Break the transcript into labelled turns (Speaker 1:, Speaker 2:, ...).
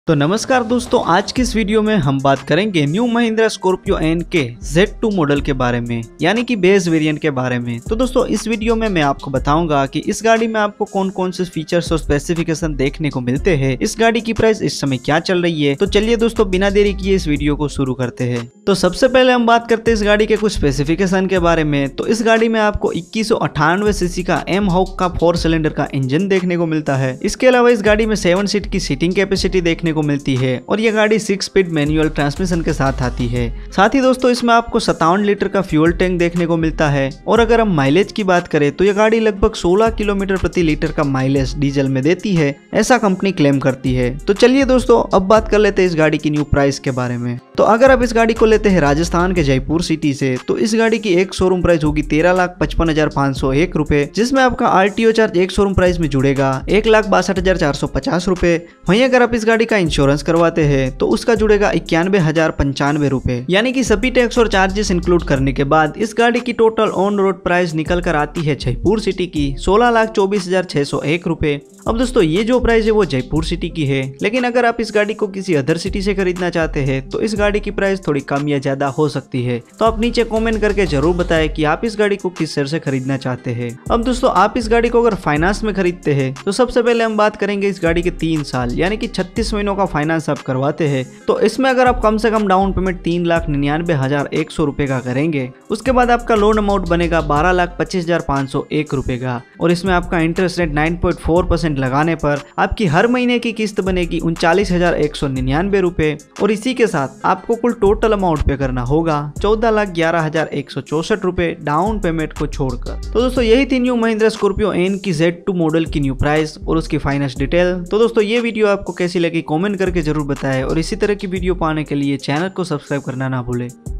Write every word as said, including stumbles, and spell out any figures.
Speaker 1: तो नमस्कार दोस्तों, आज की इस वीडियो में हम बात करेंगे न्यू महिंद्रा स्कॉर्पियो एन के ज़ेड टू मॉडल के बारे में, यानी कि बेस वेरिएंट के बारे में। तो दोस्तों इस वीडियो में मैं आपको बताऊंगा कि इस गाड़ी में आपको कौन कौन से फीचर्स और स्पेसिफिकेशन देखने को मिलते हैं, इस गाड़ी की प्राइस इस समय क्या चल रही है। तो चलिए दोस्तों बिना देरी किए इस वीडियो को शुरू करते हैं। तो सबसे पहले हम बात करते हैं इस गाड़ी के कुछ स्पेसिफिकेशन के बारे में। तो इस गाड़ी में आपको इक्कीस सौ अट्ठानवे सीसी का एम हॉक का फोर सिलेंडर का इंजन देखने को मिलता है। इसके अलावा इस गाड़ी में सेवन सीट की सीटिंग कैपेसिटी देखने को मिलती है और यह गाड़ी सिक्स स्पीड मैनुअल ट्रांसमिशन के साथ आती है। साथ ही दोस्तों इसमें आपको सत्तावन लीटर का फ्यूल टैंक देखने को मिलता है। और अगर हम माइलेज की बात करें तो यह गाड़ी लगभग सोलह किलोमीटर प्रति लीटर का माइलेज डीजल में देती है, ऐसा कंपनी क्लेम करती है। तो चलिए दोस्तों अब बात कर लेते हैं इस गाड़ी की न्यू प्राइस के बारे में। तो अगर आप इस गाड़ी को लेते हैं राजस्थान के जयपुर सिटी से, तो इस गाड़ी की एक शोरूम प्राइस होगी तेरह लाख पचपन हजार पाँच सौ एक रुपए, जिसमें आपका आरटीओ चार्ज एक शोरूम प्राइस में जुड़ेगा एक लाख बासठ हजार चार सौ पचास रुपए। वहीं अगर आप इस गाड़ी का इंश्योरेंस करवाते हैं तो उसका जुड़ेगा इक्यानवे हजार पंचानवे रुपए, यानी कि सभी टैक्स और चार्जेस इंक्लूड करने के बाद इस गाड़ी की टोटल ऑन रोड प्राइस निकल कर आती है जयपुर सिटी की सोलह लाख चौबीस हजार छह सौ एक रुपए। अब दोस्तों ये जो प्राइस है वो जयपुर सिटी की है, लेकिन अगर आप इस गाड़ी को किसी अदर सिटी से खरीदना चाहते हैं तो इस गाड़ी की प्राइस थोड़ी कम या ज्यादा हो सकती है। तो आप नीचे कमेंट करके जरूर बताएं कि आप इस गाड़ी को किस शहर से खरीदना चाहते हैं। अब दोस्तों आप इस गाड़ी को अगर फाइनेंस में खरीदते हैं तो सबसे पहले हम बात करेंगे इस गाड़ी के तीन साल यानी कि छत्तीस महीनों का फाइनेंस आप करवाते हैं। तो इसमें अगर आप कम से कम डाउन पेमेंट तीन लाख निन्यानवे हजार एक सौ रुपए का करेंगे, उसके बाद आपका लोन अमाउंट बनेगा बारह लाख पच्चीस हजार पाँच सौ एक रुपए का, और इसमें आपका interest rate nine point four percent लगाने पर आपकी हर महीने की किस्त बनेगी उनचालीस हजार एक सौ निन्यानवे रुपए। और इसी के साथ आपको कुल टोटल अमाउंट पे करना होगा चौदह लाख ग्यारह हजार एक सौ चौसठ रुपए डाउन पेमेंट को छोड़कर। तो दोस्तों यही थी न्यू महिंद्रा स्कॉर्पियो एन की ज़ेड टू मॉडल की न्यू प्राइस और उसकी फाइनेंस डिटेल। तो दोस्तों ये वीडियो आपको कैसी लगी कमेंट करके जरूर बताएं, और इसी तरह की वीडियो पाने के लिए चैनल को सब्सक्राइब करना ना भूलें।